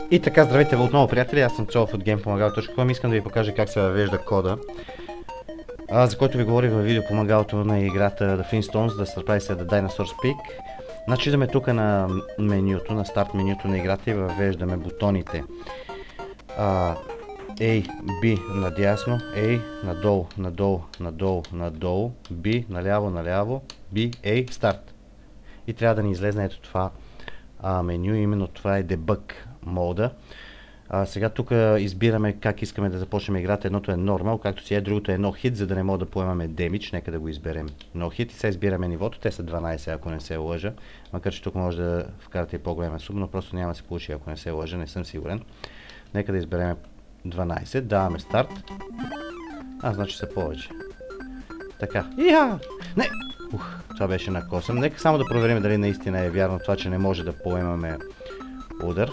И така, здравейте отново, приятели, аз съм Цолов от GamePomagalo.com. Искам да ви покажа как се въвежда кода, за който ви говорих във видеопомагалото на играта The Flintstones, The Surprise at the Dinosaur's Peak. Значи идваме тук на менюто, на старт менюто на играта и въвеждаме бутоните A, B надясно, A надолу, надолу, надолу, надолу, B наляво, наляво, B, A, старт. И трябва да ни излезне ето това меню, именно това е Debug мода. Сега тук избираме как искаме да започнем играта. Едното е Normal, както си е, другото е No Hit, за да не мога да поемаме Damage. Нека да го изберем No Hit и сега избираме нивото. Те са 12, ако не се лъжа. Макар че тук може да вкарате и по-голяма сума, но просто няма да се получи, ако не се лъжа, не съм сигурен. Нека да изберем 12, даваме старт. Значи са повече. Така. Не! Това беше на косъм. Нека само да проверим дали наистина е вярно това, че не може да поемаме удар.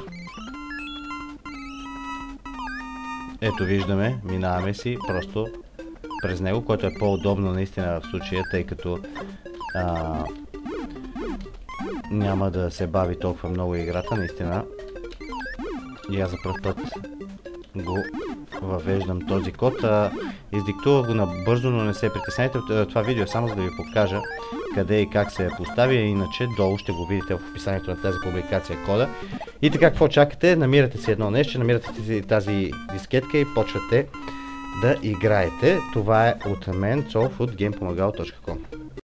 Ето виждаме, минаваме си просто през него, което е по-удобно наистина в случая, тъй като няма да се бави толкова много играта, наистина. И аз за първ път го въвеждам този код. Издиктувах го набързо, но не се притеснете. Това видео е само за да ви покажа къде и как се поставя, иначе долу ще го видите в описанието на тази публикация кода. И така, какво чакате? Намирате си едно нещо, намирате си тази дискетка и почвате да играете. Това е от мен, Цолов от GamePomagalo.com.